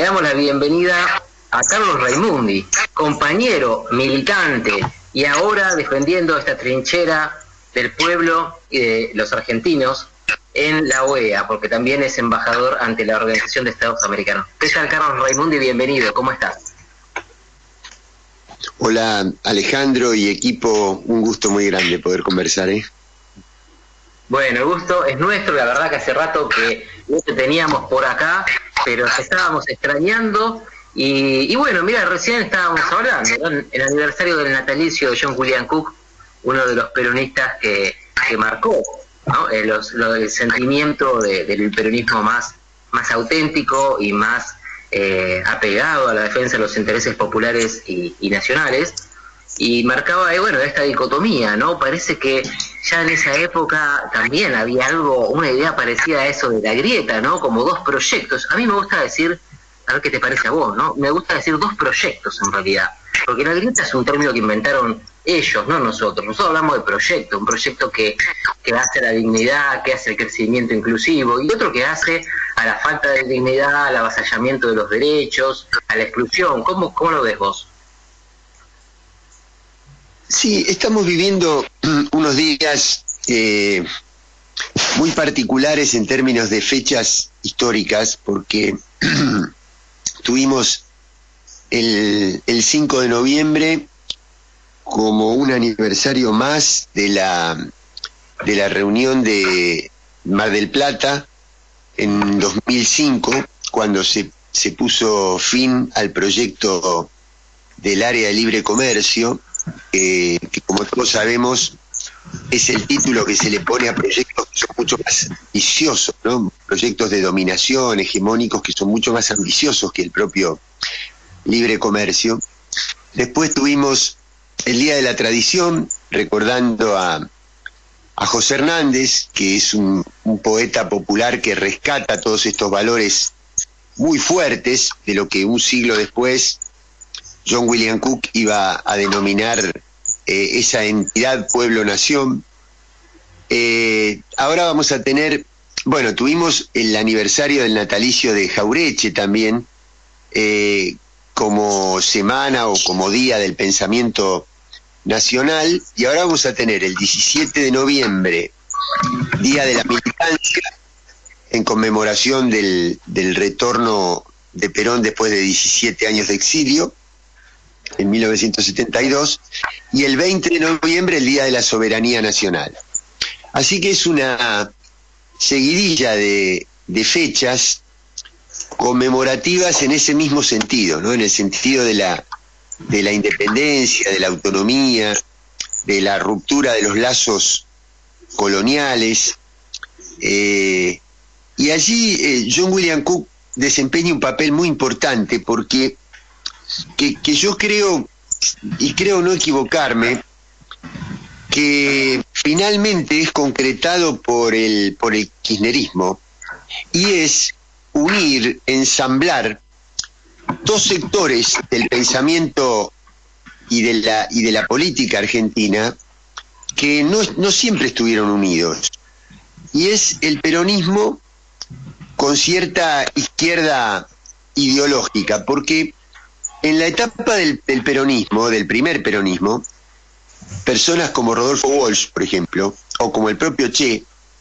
damos la bienvenida a Carlos Raimundi, compañero, militante y ahora defendiendo esta trinchera del pueblo y de los argentinos en la OEA, porque también es embajador ante la Organización de Estados Americanos. ¿Qué tal, Carlos Raimundi? Bienvenido, ¿cómo estás? Hola, Alejandro y equipo, un gusto muy grande poder conversar, ¿eh? Bueno, el gusto es nuestro, la verdad que hace rato que no te teníamos por acá, pero te estábamos extrañando y bueno, mira, recién estábamos hablando, ¿no? El aniversario del natalicio de John William Cook, uno de los peronistas que marcó, ¿no? El sentimiento del peronismo más auténtico y más apegado a la defensa de los intereses populares y nacionales, y marcaba bueno, esta dicotomía, ¿no? Parece que ya en esa época también había algo, una idea parecida a eso de la grieta, ¿no? Como dos proyectos. A mí me gusta decir, a ver qué te parece a vos, ¿no? Me gusta decir dos proyectos en realidad, porque la grieta es un término que inventaron ellos, no nosotros. Nosotros hablamos de proyecto, un proyecto que hace a la dignidad, que hace el crecimiento inclusivo, y otro que hace a la falta de dignidad, al avasallamiento de los derechos, a la exclusión. ¿Cómo lo ves vos? Sí, estamos viviendo unos días muy particulares en términos de fechas históricas, porque tuvimos el 5 de noviembre como un aniversario más de la reunión de Mar del Plata en 2005, cuando se puso fin al proyecto del área de libre comercio, que como todos sabemos es el título que se le pone a proyectos que son mucho más ambiciosos, ¿no? Proyectos de dominación hegemónicos que son mucho más ambiciosos que el propio libre comercio. Después tuvimos el Día de la Tradición, recordando a José Hernández, que es un poeta popular que rescata todos estos valores muy fuertes de lo que un siglo después John William Cook iba a denominar esa entidad pueblo-nación. Ahora vamos a tener, bueno, tuvimos el aniversario del natalicio de Jauretche también, como semana o como día del pensamiento nacional, y ahora vamos a tener el 17 de noviembre, Día de la Militancia, en conmemoración del retorno de Perón después de 17 años de exilio, en 1972, y el 20 de noviembre el Día de la Soberanía Nacional. Así que es una seguidilla de fechas conmemorativas en ese mismo sentido, ¿no? En el sentido de la independencia, de la autonomía, de la ruptura de los lazos coloniales. Y allí John William Cook desempeña un papel muy importante, porque que yo creo, y creo no equivocarme, que finalmente es concretado por el kirchnerismo, y es unir, ensamblar dos sectores del pensamiento y de la política argentina que no siempre estuvieron unidos, y es el peronismo con cierta izquierda ideológica, porque en la etapa del peronismo, del primer peronismo, personas como Rodolfo Walsh, por ejemplo, o como el propio Che,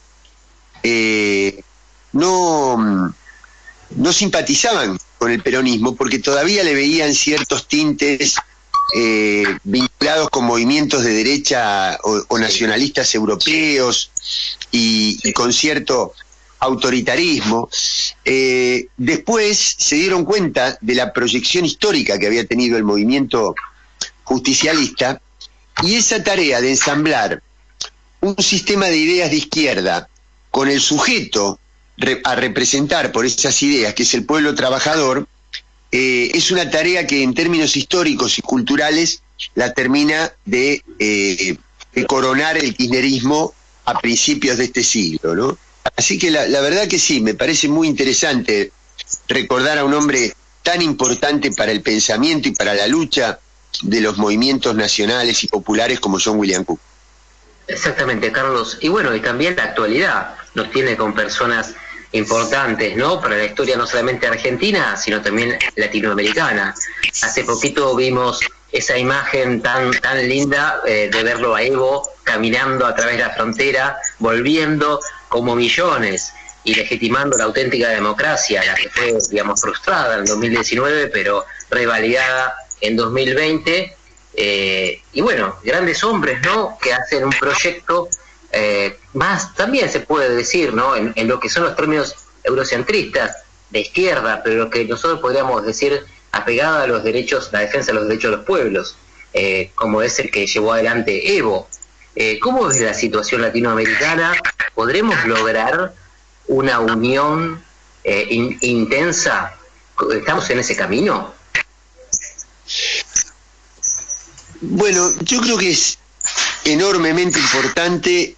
no simpatizaban con el peronismo porque todavía le veían ciertos tintes vinculados con movimientos de derecha o nacionalistas europeos y con cierto autoritarismo. Después se dieron cuenta de la proyección histórica que había tenido el movimiento justicialista, y esa tarea de ensamblar un sistema de ideas de izquierda con el sujeto a representar por esas ideas, que es el pueblo trabajador, es una tarea que en términos históricos y culturales la termina de coronar el kirchnerismo a principios de este siglo, ¿no? Así que la verdad que sí, me parece muy interesante recordar a un hombre tan importante para el pensamiento y para la lucha de los movimientos nacionales y populares como John William Cook. Exactamente, Carlos. Y bueno, y también la actualidad nos tiene con personas importantes, ¿no? Para la historia no solamente argentina, sino también latinoamericana. Hace poquito vimos esa imagen tan linda de verlo a Evo caminando a través de la frontera, volviendo como millones y legitimando la auténtica democracia, la que fue, digamos, frustrada en 2019, pero revalidada en 2020. Y bueno, grandes hombres, ¿no?, que hacen un proyecto más, también se puede decir, ¿no?, en lo que son los términos eurocentristas, de izquierda, pero lo que nosotros podríamos decir apegada a los derechos, la defensa de los derechos de los pueblos, como es el que llevó adelante Evo. ¿Cómo es la situación latinoamericana? ¿Podremos lograr una unión intensa? ¿Estamos en ese camino? Bueno, yo creo que es enormemente importante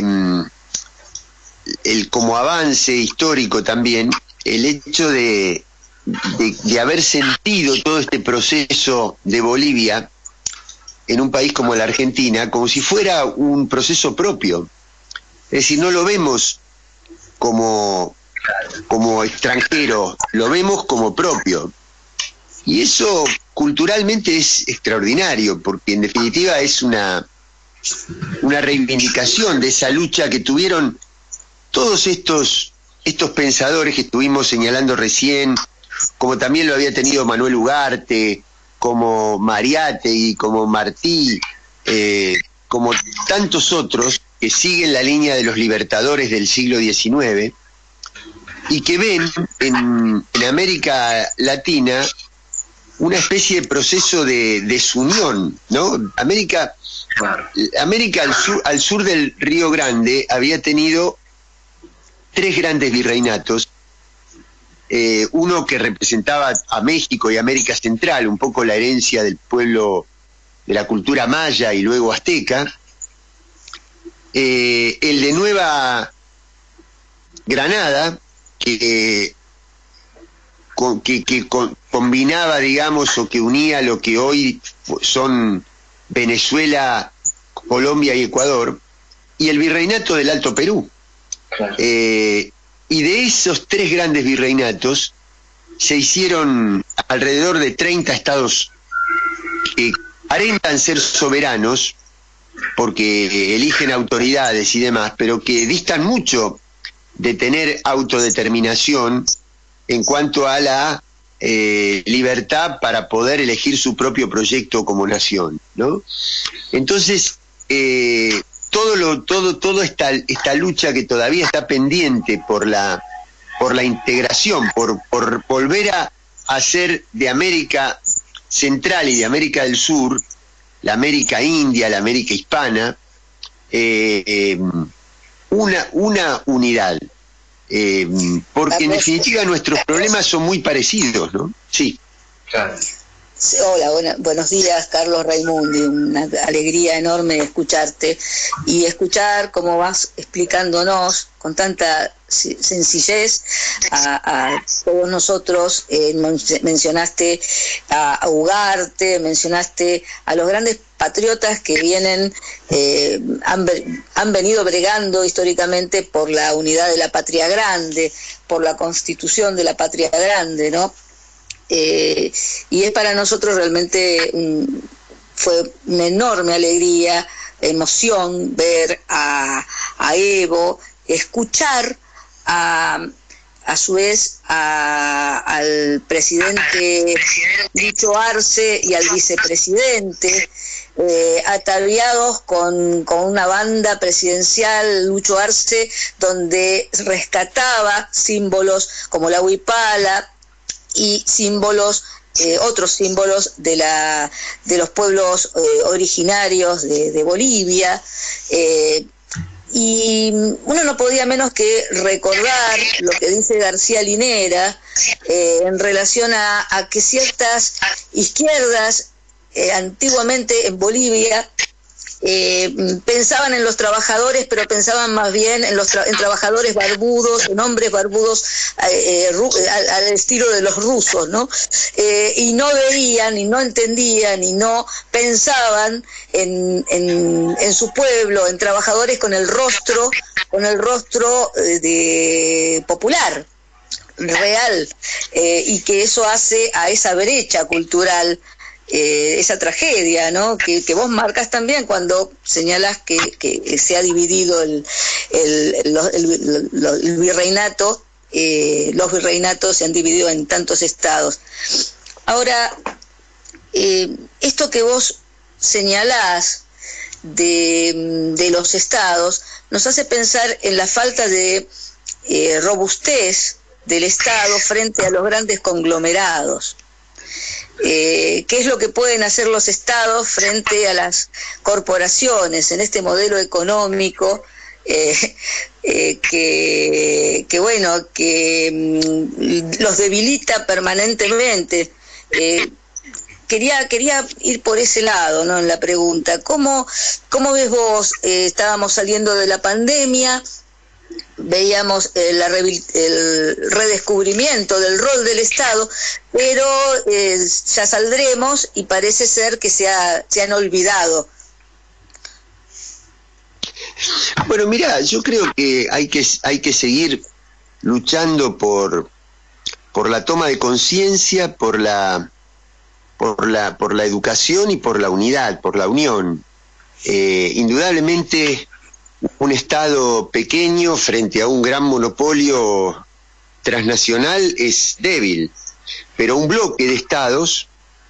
como avance histórico también el hecho de haber sentido todo este proceso de Bolivia en un país como la Argentina como si fuera un proceso propio. Es decir, no lo vemos como extranjero, lo vemos como propio. Y eso culturalmente es extraordinario, porque en definitiva es una reivindicación de esa lucha que tuvieron todos estos pensadores que estuvimos señalando recién, como también lo había tenido Manuel Ugarte, como Mariátegui, como Martí, como tantos otros que siguen la línea de los libertadores del siglo XIX y que ven en América Latina una especie de proceso de desunión, ¿no? América al sur del Río Grande había tenido 3 grandes virreinatos, uno que representaba a México y América Central, un poco la herencia del pueblo de la cultura maya y luego azteca, el de Nueva Granada, que combinaba, digamos, o que unía lo que hoy son Venezuela, Colombia y Ecuador, y el virreinato del Alto Perú. Claro. Y de esos 3 grandes virreinatos se hicieron alrededor de 30 estados que aparentan ser soberanos porque eligen autoridades y demás, pero que distan mucho de tener autodeterminación en cuanto a la libertad para poder elegir su propio proyecto como nación, ¿no? Entonces, toda esta lucha que todavía está pendiente por la integración, por volver a hacer de América Central y de América del Sur, la América India, la América Hispana, una unidad. Porque en definitiva nuestros problemas son muy parecidos, ¿no? Sí. Claro. Hola, buenos días, Carlos Raimundi, una alegría enorme escucharte y escuchar cómo vas explicándonos con tanta sencillez a todos nosotros. Mencionaste a Ugarte, mencionaste a los grandes patriotas que han venido bregando históricamente por la unidad de la patria grande, por la constitución de la patria grande, ¿no? Y es para nosotros realmente fue una enorme alegría, emoción ver a Evo, escuchar a su vez al presidente Lucho Arce y al vicepresidente ataviados con una banda presidencial, Lucho Arce, donde rescataba símbolos como la huipala y símbolos, otros símbolos de los pueblos originarios de Bolivia, y uno no podía menos que recordar lo que dice García Linera en relación a que ciertas izquierdas antiguamente en Bolivia pensaban en los trabajadores, pero pensaban más bien en en trabajadores barbudos, en hombres barbudos al estilo de los rusos, ¿no? Y no veían, y no entendían, y no pensaban en su pueblo, en trabajadores con el rostro de popular, real, y que eso hace a esa brecha cultural, esa tragedia, ¿no? Que vos marcas también cuando señalas que se ha dividido el virreinato, los virreinatos se han dividido en tantos estados. Ahora, esto que vos señalás de los estados nos hace pensar en la falta de robustez del Estado frente a los grandes conglomerados. ¿Qué es lo que pueden hacer los estados frente a las corporaciones en este modelo económico que los debilita permanentemente? Quería ir por ese lado, ¿no? En la pregunta, ¿cómo ves vos? Estábamos saliendo de la pandemia, veíamos el redescubrimiento del rol del Estado, pero ya saldremos y parece ser que se han olvidado. Bueno, mira, yo creo que hay que seguir luchando por la toma de conciencia, por la educación y por la unidad, por la unión. Indudablemente un Estado pequeño frente a un gran monopolio transnacional es débil, pero un bloque de Estados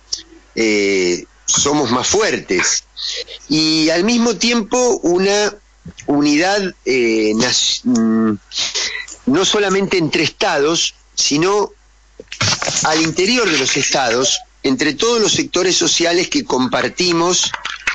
somos más fuertes, y al mismo tiempo una unidad no solamente entre Estados, sino al interior de los Estados, entre todos los sectores sociales que compartimos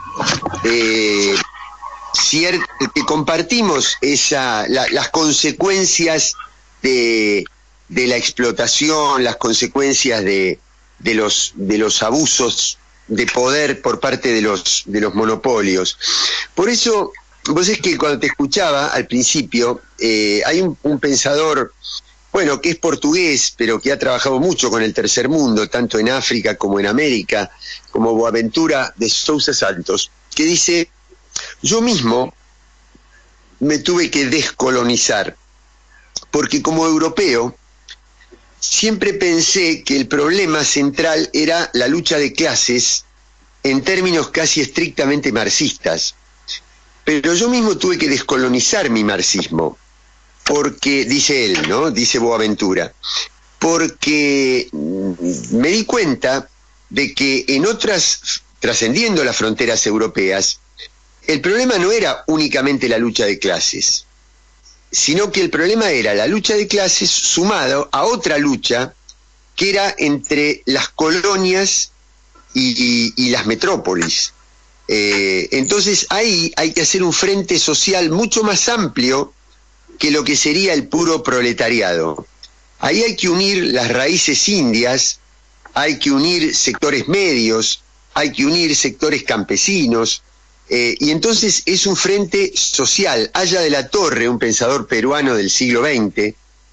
las consecuencias de la explotación, las consecuencias de los abusos de poder por parte de los monopolios. Por eso, vos es que cuando te escuchaba al principio, hay un pensador, bueno, que es portugués, pero que ha trabajado mucho con el tercer mundo, tanto en África como en América, como Boaventura de Sousa Santos, que dice: yo mismo me tuve que descolonizar, porque como europeo siempre pensé que el problema central era la lucha de clases en términos casi estrictamente marxistas. Pero yo mismo tuve que descolonizar mi marxismo, porque, dice él, ¿no? Dice Boaventura, porque me di cuenta de que en otras, trascendiendo las fronteras europeas, el problema no era únicamente la lucha de clases, sino que el problema era la lucha de clases sumado a otra lucha que era entre las colonias y las metrópolis. Entonces ahí hay que hacer un frente social mucho más amplio que lo que sería el puro proletariado. Ahí hay que unir las raíces indias, hay que unir sectores medios, hay que unir sectores campesinos, y entonces es un frente social. Aya de la Torre, un pensador peruano del siglo XX,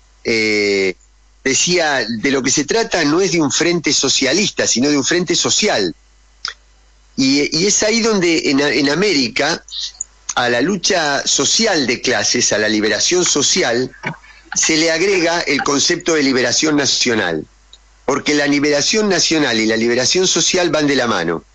decía, de lo que se trata no es de un frente socialista, sino de un frente social. Y es ahí donde en América, a la lucha social de clases, a la liberación social, se le agrega el concepto de liberación nacional, porque la liberación nacional y la liberación social van de la mano.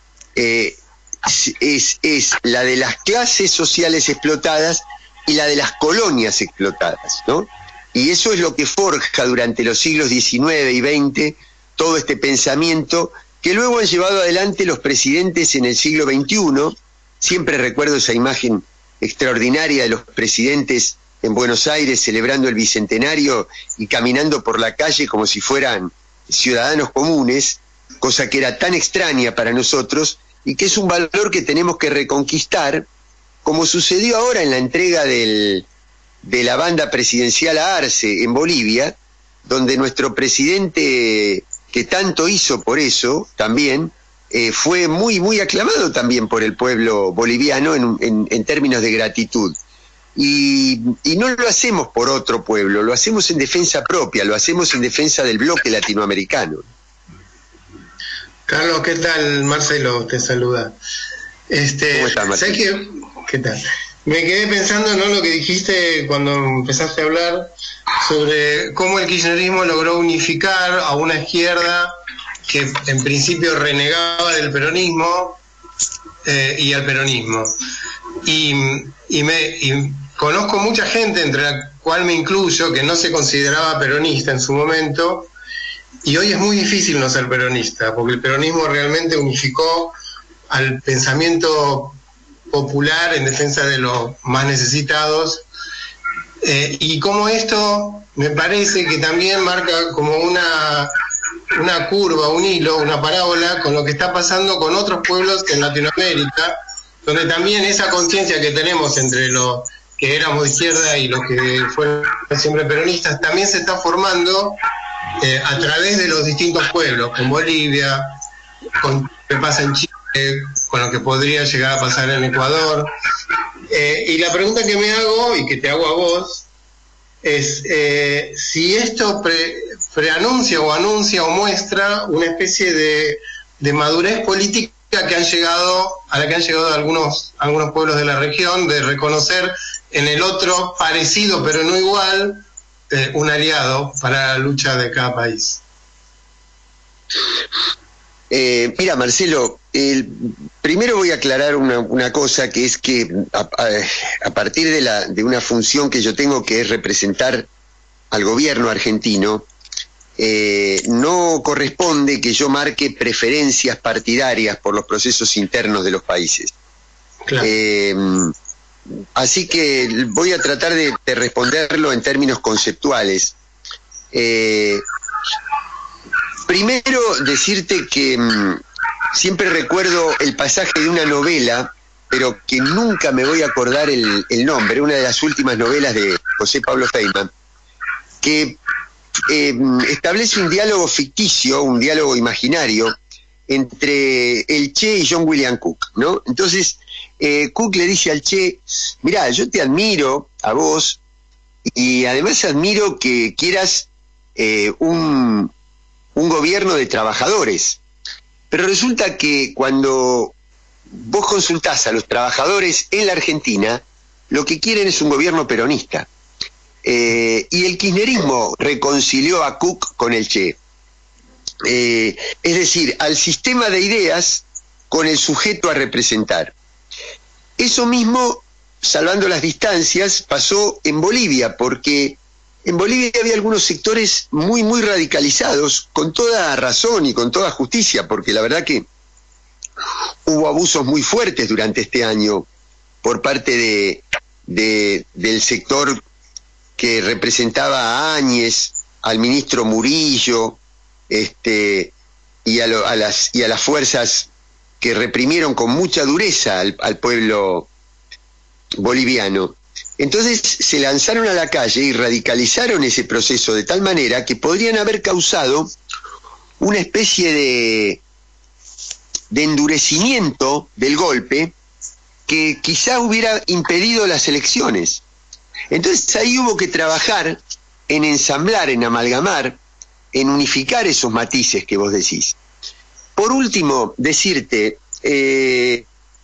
Es la de las clases sociales explotadas y la de las colonias explotadas, ¿no? Y eso es lo que forja durante los siglos XIX y XX todo este pensamiento que luego han llevado adelante los presidentes en el siglo XXI. Siempre recuerdo esa imagen extraordinaria de los presidentes en Buenos Aires celebrando el Bicentenario y caminando por la calle como si fueran ciudadanos comunes, cosa que era tan extraña para nosotros y que es un valor que tenemos que reconquistar, como sucedió ahora en la entrega de la banda presidencial a Arce en Bolivia, donde nuestro presidente, que tanto hizo por eso también, fue muy aclamado también por el pueblo boliviano en términos de gratitud. Y no lo hacemos por otro pueblo, lo hacemos en defensa propia, lo hacemos en defensa del bloque latinoamericano. Carlos, ¿qué tal? Marcelo te saluda. ¿Cómo estás, Marcelo? ¿Qué tal? Me quedé pensando, ¿no?, lo que dijiste cuando empezaste a hablar sobre cómo el kirchnerismo logró unificar a una izquierda que en principio renegaba del peronismo y al peronismo. Y conozco mucha gente, entre la cual me incluyo, que no se consideraba peronista en su momento, y hoy es muy difícil no ser peronista, porque el peronismo realmente unificó al pensamiento popular en defensa de los más necesitados, y como esto me parece que también marca como una curva, un hilo, una parábola con lo que está pasando con otros pueblos en Latinoamérica, donde también esa conciencia que tenemos entre los que éramos de izquierda y los que fueron siempre peronistas, también se está formando a través de los distintos pueblos, con Bolivia, con lo que pasa en Chile, con lo que podría llegar a pasar en Ecuador. Y la pregunta que me hago, y que te hago a vos, es si esto preanuncia o anuncia o muestra una especie de madurez política a la que han llegado algunos pueblos de la región, de reconocer en el otro, parecido pero no igual, un aliado para la lucha de cada país. Mira, Marcelo, primero voy a aclarar una cosa, que es que a partir de una función que yo tengo, que es representar al gobierno argentino, no corresponde que yo marque preferencias partidarias por los procesos internos de los países. Claro. Así que voy a tratar de responderlo en términos conceptuales. Primero, decirte que siempre recuerdo el pasaje de una novela, pero que nunca me voy a acordar el nombre, una de las últimas novelas de José Pablo Feynman, que establece un diálogo ficticio, un diálogo imaginario, entre el Che y John William Cook, ¿no? Entonces, Cook le dice al Che: mirá, yo te admiro a vos, y además admiro que quieras un gobierno de trabajadores, pero resulta que cuando vos consultás a los trabajadores en la Argentina, lo que quieren es un gobierno peronista. Y el kirchnerismo reconcilió a Cook con el Che. Es decir, al sistema de ideas con el sujeto a representar. Eso mismo, salvando las distancias, pasó en Bolivia, porque en Bolivia había algunos sectores muy radicalizados, con toda razón y con toda justicia, porque la verdad que hubo abusos muy fuertes durante este año por parte del sector que representaba a Áñez, al ministro Murillo, y a las fuerzas que reprimieron con mucha dureza al pueblo boliviano. Entonces se lanzaron a la calle y radicalizaron ese proceso de tal manera que podrían haber causado una especie de endurecimiento del golpe que quizá hubiera impedido las elecciones. Entonces ahí hubo que trabajar en ensamblar, en amalgamar, en unificar esos matices que vos decís. Por último, decirte, el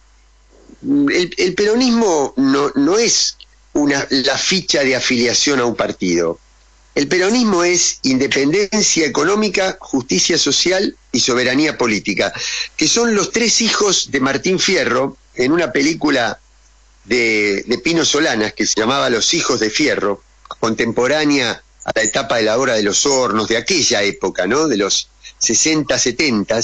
peronismo no es la ficha de afiliación a un partido. El peronismo es independencia económica, justicia social y soberanía política, que son los tres hijos de Martín Fierro en una película de Pino Solanas que se llamaba Los hijos de Fierro, contemporánea a la etapa de la Hora de los Hornos, de aquella época, ¿no?, de los 60, 70.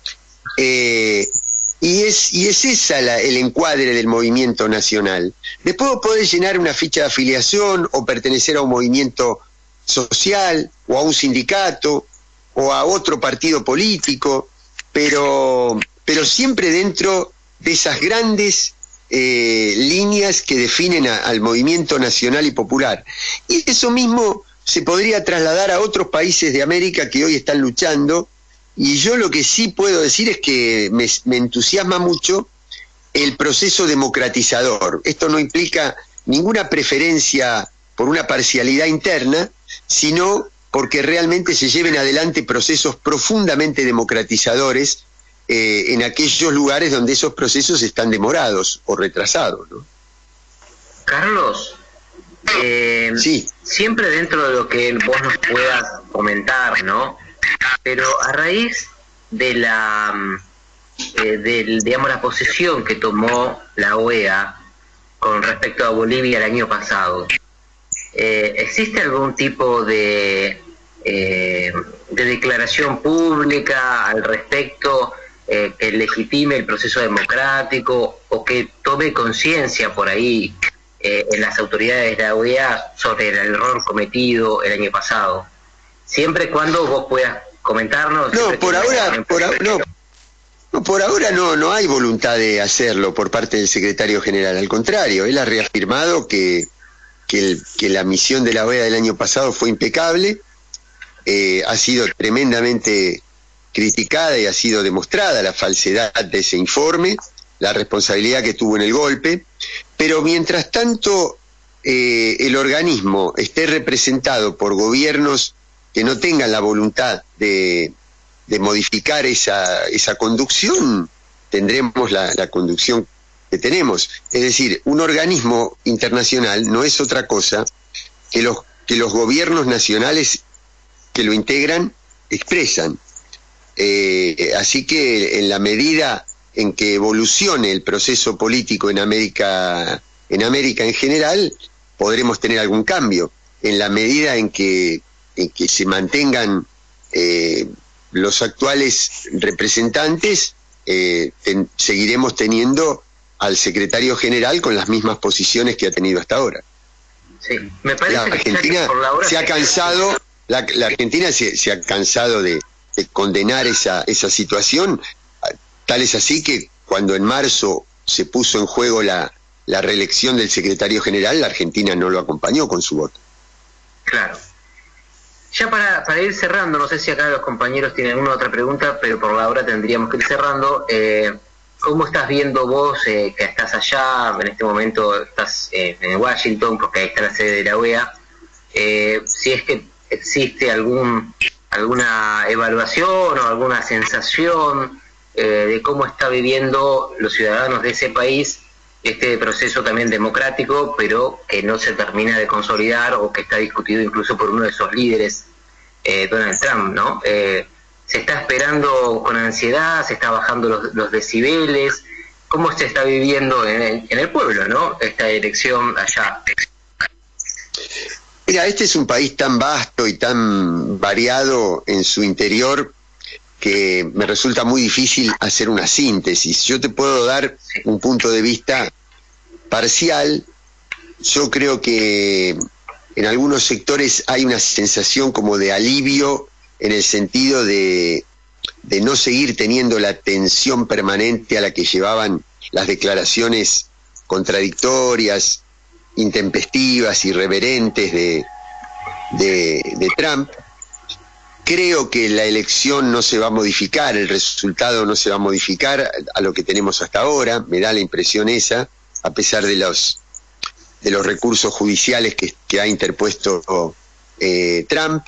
Y es esa el encuadre del movimiento nacional. Después podés llenar una ficha de afiliación o pertenecer a un movimiento social o a un sindicato o a otro partido político, pero siempre dentro de esas grandes líneas que definen al movimiento nacional y popular. Y eso mismo se podría trasladar a otros países de América que hoy están luchando Y yo lo que sí puedo decir es que me entusiasma mucho el proceso democratizador. Esto no implica ninguna preferencia por una parcialidad interna, sino porque realmente se lleven adelante procesos profundamente democratizadores en aquellos lugares donde esos procesos están demorados o retrasados, ¿no? Carlos, sí. Siempre dentro de lo que vos nos puedas comentar, ¿no? Pero a raíz de digamos, la posición que tomó la OEA con respecto a Bolivia el año pasado, ¿existe algún tipo de declaración pública al respecto que legitime el proceso democrático o que tome conciencia por ahí en las autoridades de la OEA sobre el error cometido el año pasado? Siempre y cuando vos puedas comentarnos. No, por ahora no hay voluntad de hacerlo por parte del secretario general. Al contrario, él ha reafirmado que la misión de la OEA del año pasado fue impecable, ha sido tremendamente criticada y ha sido demostrada la falsedad de ese informe, la responsabilidad que tuvo en el golpe, pero mientras tanto el organismo esté representado por gobiernos que no tengan la voluntad de modificar esa conducción, tendremos la conducción que tenemos. Es decir, un organismo internacional no es otra cosa que los gobiernos nacionales que lo integran expresan. Así que en la medida en que evolucione el proceso político en América en general, podremos tener algún cambio. En la medida en que se mantengan los actuales representantes, seguiremos teniendo al secretario general con las mismas posiciones que ha tenido hasta ahora. Sí, me parece la Argentina por la hora se ha cansado, la Argentina se ha cansado de condenar esa situación. Tal es así que cuando en marzo se puso en juego la reelección del secretario general, la Argentina no lo acompañó con su voto. Claro. Ya para ir cerrando, no sé si acá los compañeros tienen alguna otra pregunta, pero por ahora tendríamos que ir cerrando. ¿Cómo estás viendo vos, que estás allá, en este momento estás en Washington, porque ahí está la sede de la OEA, si es que existe alguna evaluación o alguna sensación de cómo está viviendo los ciudadanos de ese país este proceso también democrático, pero que no se termina de consolidar o que está discutido incluso por uno de esos líderes, Donald Trump, ¿no? ¿Se está esperando con ansiedad? ¿Se está bajando los decibeles? ¿Cómo se está viviendo en el pueblo, ¿no? Esta elección allá. Mira, este es un país tan vasto y tan variado en su interior que me resulta muy difícil hacer una síntesis. Yo te puedo dar un punto de vista parcial. Yo creo que en algunos sectores hay una sensación como de alivio en el sentido de no seguir teniendo la tensión permanente a la que llevaban las declaraciones contradictorias, intempestivas, irreverentes de Trump. Creo que la elección no se va a modificar, el resultado no se va a modificar a lo que tenemos hasta ahora, me da la impresión esa, a pesar de los recursos judiciales que ha interpuesto Trump.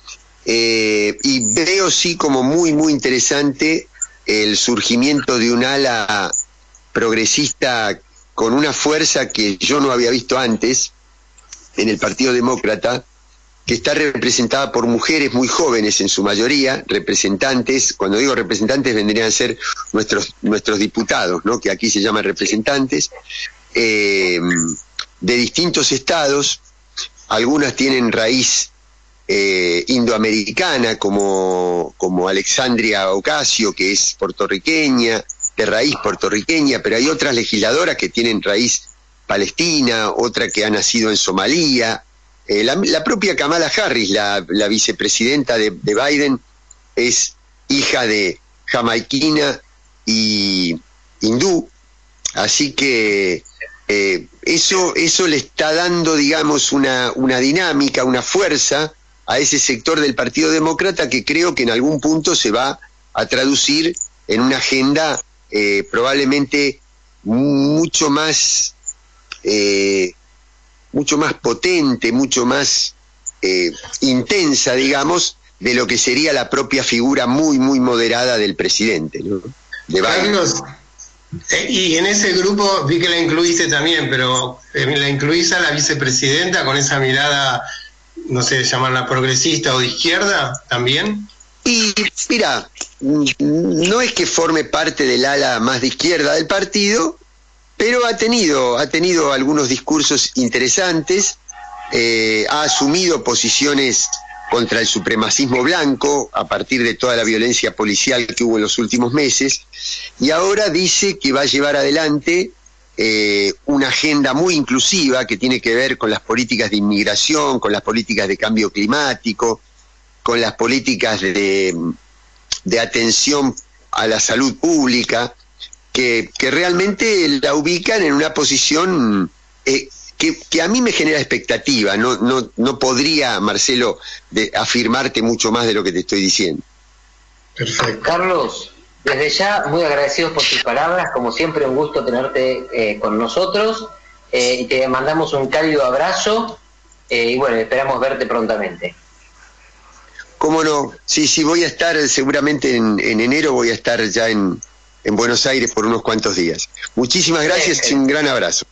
Y veo sí como muy, muy interesante el surgimiento de un ala progresista con una fuerza que yo no había visto antes en el Partido Demócrata, que está representada por mujeres muy jóvenes en su mayoría, representantes. Cuando digo representantes vendrían a ser nuestros diputados, ¿no? Que aquí se llaman representantes, de distintos estados. Algunas tienen raíz indoamericana, como Alexandria Ocasio, que es puertorriqueña, de raíz puertorriqueña, pero hay otras legisladoras que tienen raíz palestina, otra que ha nacido en Somalia. La propia Kamala Harris, la vicepresidenta de Biden, es hija de jamaiquina y hindú, así que eso le está dando, digamos, una dinámica, una fuerza a ese sector del Partido Demócrata que creo que en algún punto se va a traducir en una agenda probablemente mucho más potente, mucho más intensa, digamos, de lo que sería la propia figura muy moderada del presidente, ¿no? De Carlos, y en ese grupo vi que la incluiste también, pero la incluís a la vicepresidenta con esa mirada, no sé, llamarla progresista o de izquierda también. Y mira, no es que forme parte del ala más de izquierda del partido, pero ha tenido algunos discursos interesantes, ha asumido posiciones contra el supremacismo blanco a partir de toda la violencia policial que hubo en los últimos meses, y ahora dice que va a llevar adelante una agenda muy inclusiva que tiene que ver con las políticas de inmigración, con las políticas de cambio climático, con las políticas de atención a la salud pública, que realmente la ubican en una posición que a mí me genera expectativa. No podría, Marcelo, afirmarte mucho más de lo que te estoy diciendo. Perfecto. Carlos, desde ya muy agradecidos por tus palabras, como siempre un gusto tenerte con nosotros, y te mandamos un cálido abrazo, y bueno, esperamos verte prontamente. ¿Cómo no? Sí, voy a estar seguramente en enero, voy a estar ya en Buenos Aires por unos cuantos días. Muchísimas gracias y un gran abrazo.